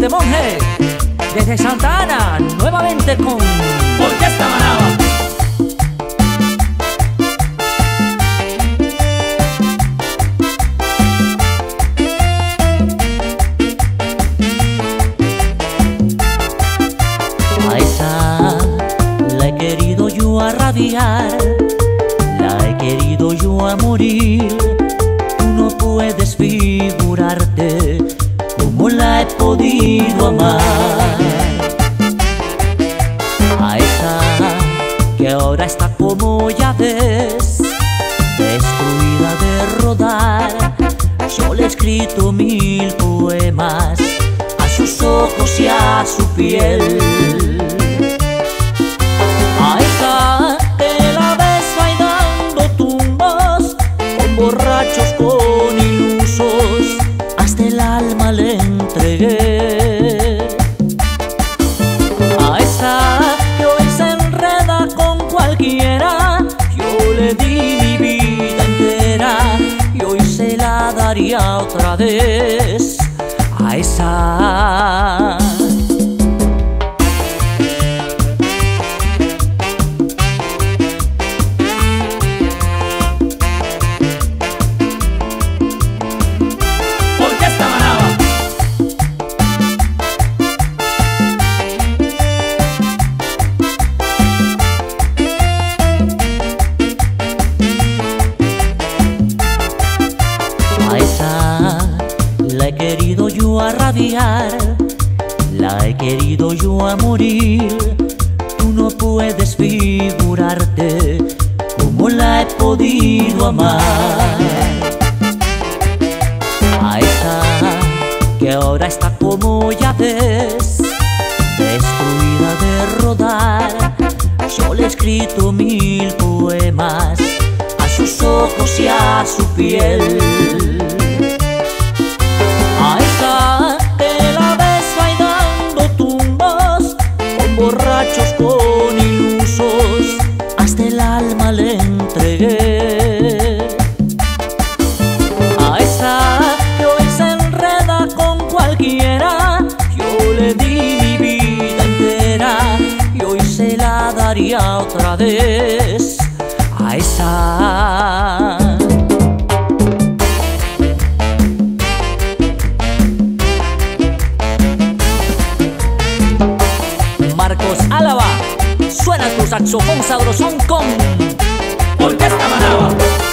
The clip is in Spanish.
Vicente Monge, desde Santa Ana, nuevamente con Orquesta Manaba. A esa la he querido yo a rabiar, la he querido yo a morir. Tú no puedes figurarte cómo la he podido amar. A esa que ahora está como ya ves, destruida de rodar. Yo le he escrito 1000 poemas a sus ojos y a su piel. A esa que la ves bailando tumbas con borrachos, con ilusos, hasta el alma le entregué. A esa que hoy se enreda con cualquiera, yo le di mi vida entera y hoy se la daría otra vez. A esa Orquesta Manaba. A esa la he querido yo a rabiar, la he querido yo a morir. Tú no puedes figurarte cómo la he podido amar. A esa que ahora está como ya ves, destruida de rodar. Yo le he escrito 1000 poemas a sus ojos y a su piel. A esa que la ves bailando tumbas con borrachos, con ilusos, hasta el alma le entregué. A esa que hoy se enreda con cualquiera, yo le di mi vida entera y hoy se la daría otra vez. A esa suena tu saxofón sabrosón con Orquesta Manaba.